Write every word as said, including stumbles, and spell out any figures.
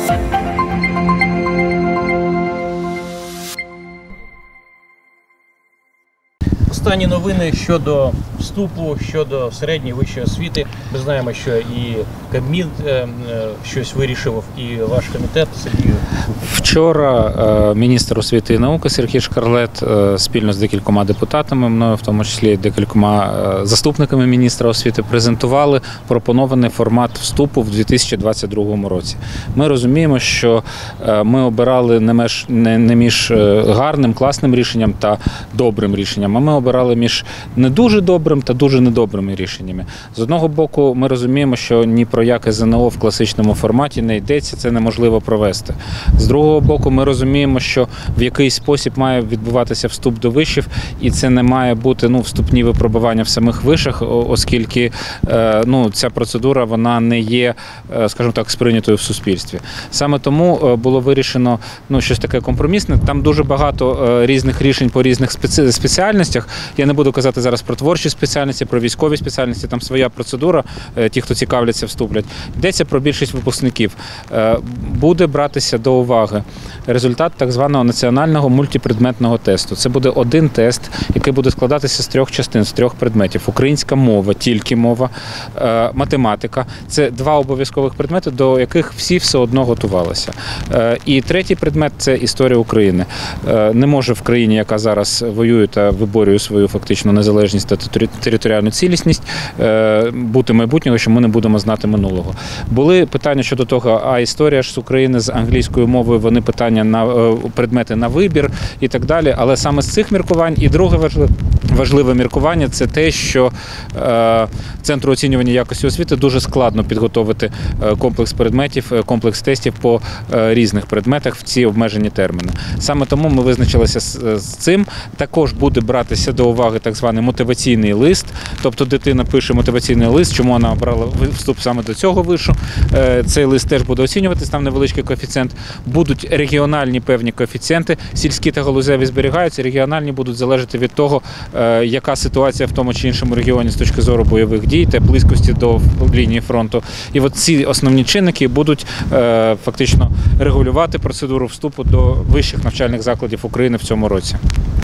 Останні новини щодо вступу, щодо середньої вищої освіти. Ми знаємо, що і Кабмін щось вирішив, і ваш комітет. Сергій. Вчора міністр освіти і науки Сергій Шкарлет спільно з декількома депутатами, мною в тому числі декількома заступниками міністра освіти, презентували пропонований формат вступу в дві тисячі двадцять другому році. Ми розуміємо, що ми обирали не між, не між гарним, класним рішенням та добрим рішенням, а ми обирали між не дуже добрим та дуже недобрими рішеннями. З одного боку, ми розуміємо, що ні про яке ЗНО в класичному форматі не йдеться, це неможливо провести. З другого боку, ми розуміємо, що в якийсь спосіб має відбуватися вступ до вишів, і це не має бути ну, вступні випробування в самих вишах, оскільки ну, ця процедура вона не є, скажімо так, сприйнятою в суспільстві. Саме тому було вирішено ну, щось таке компромісне. Там дуже багато різних рішень по різних спеці... спеціальностях. Я не буду казати зараз про творчі спеціальності, про військові спеціальності, там своя процедура, ті, хто цікавляться, вступлять. Йдеться про більшість випускників. Буде братися до уваги результат так званого національного мультипредметного тесту. Це буде один тест, який буде складатися з трьох частин, з трьох предметів. Українська мова, тільки мова, математика. Це два обов'язкових предмети, до яких всі все одно готувалися. І третій предмет – це історія України. Не може в країні, яка зараз воює та виборює свою фактично незалежність та територіальну цілісність, бути майбутнього, що ми не будемо знати минулого. Були питання щодо того, а історія ж з України з англійською мовою, вони питання на предмети на вибір і так далі. Але саме з цих міркувань і друге важливе, важливе міркування – це те, що е, Центру оцінювання якості освіти дуже складно підготовити комплекс предметів, комплекс тестів по е, різних предметах в ці обмежені терміни. Саме тому ми визначилися з, з цим. Також буде братися до уваги так званий мотиваційний лист, тобто дитина пише мотиваційний лист, чому вона обрала вступ саме до цього вишу. Е, цей лист теж буде оцінюватись, там невеличкий коефіцієнт. Будуть регіональні певні коефіцієнти, сільські та галузеві зберігаються, регіональні будуть залежати від того, яка ситуація в тому чи іншому регіоні з точки зору бойових дій та близькості до лінії фронту. І от ці основні чинники будуть фактично регулювати процедуру вступу до вищих навчальних закладів України в цьому році.